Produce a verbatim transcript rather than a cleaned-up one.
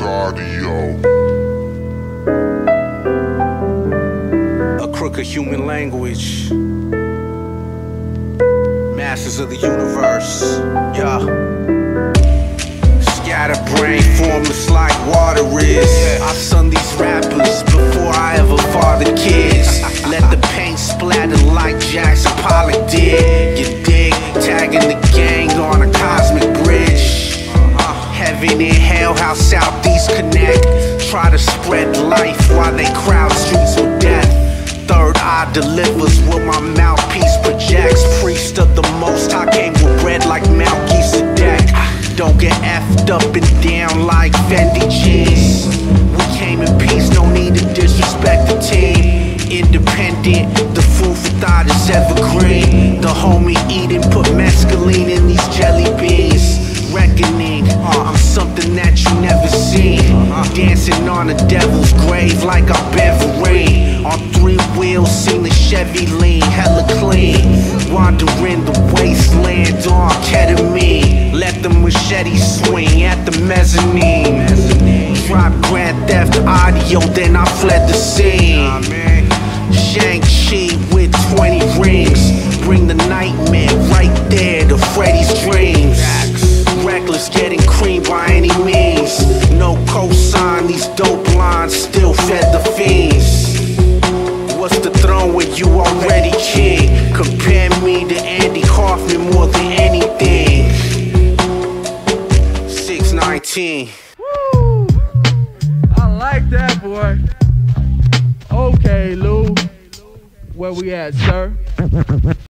audio. A crook of human language. Masters of the universe. Yeah. Scatterbrain, formless like water is. I son these rappers before I ever fathered kids. Let the paint splatter like Jackson Pollock did. You dig? Tagging the gang on a cosmic bridge. Heaven and hell, how Southeast connect. Try to spread life while they crowd streets with death. Third eye delivers what my mouthpiece projects. Priest of the Most High came with bread like Melchizedek. Don't get effed up and down like Fendi jeans. We came in peace, no need to disrespect the team. Independent, the food for thought is evergreen. The homie eating put mescaline in these jelly beans. Reckoning, uh, I'm something that you never seen. Dancing on the devil's grave like I'm Beverly. On three wheels, seen the Chevy lean, hella clean. Wandering the wasteland on ketamine. Let the machete swing at the mezzanine. Drop Grand Theft Audio, then I fled the scene. Shang-Chi with twenty rings. Bring the nightmare right there to Freddy's dreams. Reckless, getting creamed by any means. No cosign, these dope lines still fed the fiends. What's the throne when you already king? Compare me to Andy Kaufman more than anything. six nineteen. Woo! I like that, boy. Okay, Lou. Where we at, sir?